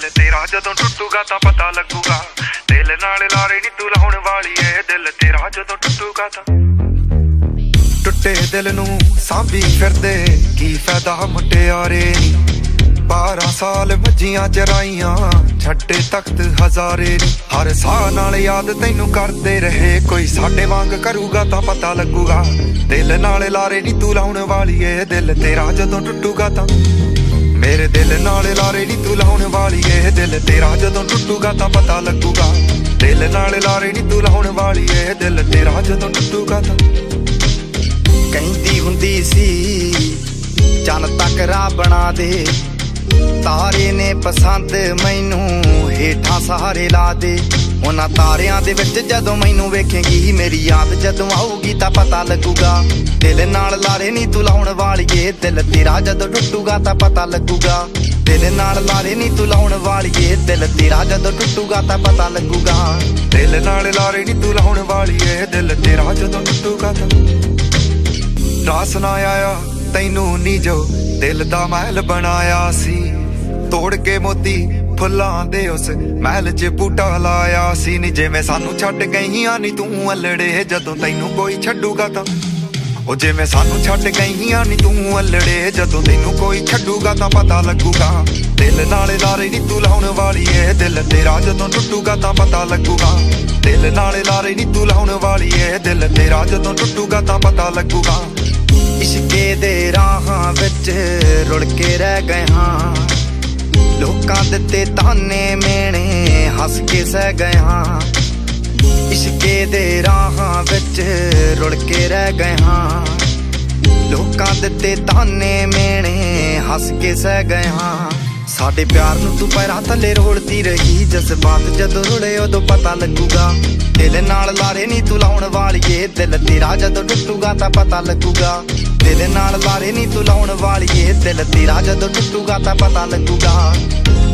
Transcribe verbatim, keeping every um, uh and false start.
दिल तेरा जदों टुटूगा तां पता लगूगा। दिल नाल लारे नी तू लाउण वाली ए, दिल तेरा जदों टुटूगा तां। टुटे दिल नूं सांभी फिरदे की फायदा मुटियारे नी। बारह साल मज्जियां चराइयां छड्डे तख्त हजारे नी। हर साह नाल याद तैनू करदे रहे, कोई साडे वांग करूगा तां पता लगूगा। दिल नाल लारे नी तू लाउण वाली ए, दिल तेरा जदों टुटूगा तां। मेरे दिल नाल लारे नी तू लाउण वाली ए, दिल तेरा जदों टुटूगा तां पता लगूगा। दिल नाल लारे नी तू लाउण वाली ए, दिल तेरा जदों टुटूगा तां। कहंदी हुंदी सी चन तक राह बना दे, तारे ने पसंद मैनू हेठां सहारे ला दे। उन्हां तारियां दे विच जदों मैनू वेखेंगी, मेरी याद जदों आऊगी तां पता लगूगा। दिल नाल लारे नी तू लाउण वालीए, दिल तेरा जदों टुटूगा तां पता लगूगा। दिल नाल लारे नी तू लाउण वालीए, दिल तेरा जदों टुटूगा तां पता लगूगा। दिल नाल लारे नी तू लाउण वालीए, दिल तेरा जदों टुटूगा तां। रास ना आया तैनू नी जो दिल दा महल बनाया सी, तोड़ के मोती फुल्लां दे उस महल च बूटा लाया सी। नी जिवें सानू छड्ड गईयां नी तू अल्लड़े, जदों तैनू कोई छड्डूगा तां। ओ जिवें सानू छड्ड गईयां नी तू अल्लड़े, जदों तैनू कोई छड्डूगा तां पता लगूगा। दिल नाल लारे नी तू लाउण वाली ए, दिल तेरा जदों टुटूगा तां पता लगूगा। दिल नाल लारे नी तू लाउण वाली ए, दिल तेरा जदों टुटूगा तां पता लगूगा। इश्के दे राहां विच रुड़ के रह गए हां, लोकां दित्ते ताने मेणे हस के सह गए हां। इश्के दे राहां विच रुड़ के रह गए हां, लोकां दित्ते ताने मेणे हस के सह गए हां। साडे प्यार नूं तू पैरां थल्ले रोलदी रही, जज्बात जदों रुले उदों पता लगूगा। दिल नाल लारे नी तू लाउण वालीए, दिल तेरा जदों टुटूगा तां पता लगूगा। दिल नाल लारे नी तू लाउण वालीए, दिल तेरा जदों टुटूगा तां पता लगूगा।